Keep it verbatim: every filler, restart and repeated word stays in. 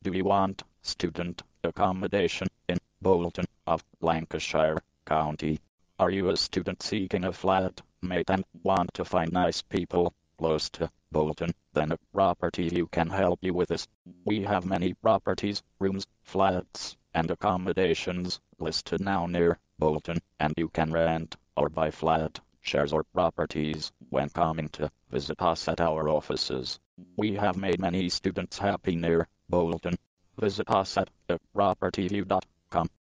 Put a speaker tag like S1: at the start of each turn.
S1: Do you want student accommodation in Bolton of Lancashire County? Are you a student seeking a flat mate and want to find nice people close to Bolton? Then a property view can help you with this. We have many properties, rooms, flats, and accommodations listed now near Bolton, and you can rent or buy flat, shares or properties when coming to visit us at our offices. We have made many students happy near Bolton. Visit us at a property view dot com.